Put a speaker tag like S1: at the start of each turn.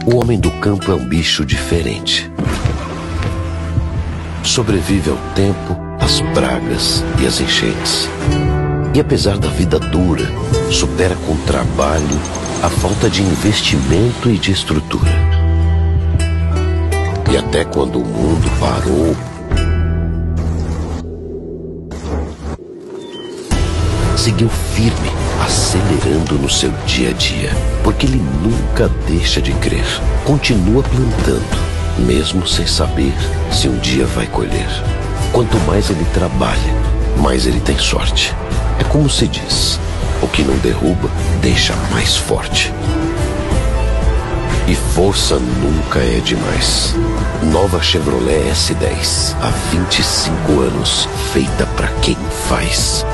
S1: O homem do campo é um bicho diferente. Sobrevive ao tempo, às pragas e às enchentes. E apesar da vida dura, supera com trabalho a falta de investimento e de estrutura. E até quando o mundo parou, seguiu firme, acelerando no seu dia a dia, porque ele nunca deixa de crer. Continua plantando, mesmo sem saber se um dia vai colher. Quanto mais ele trabalha, mais ele tem sorte. É como se diz: o que não derruba, deixa mais forte. E força nunca é demais. Nova Chevrolet S10, há 25 anos, feita pra quem faz.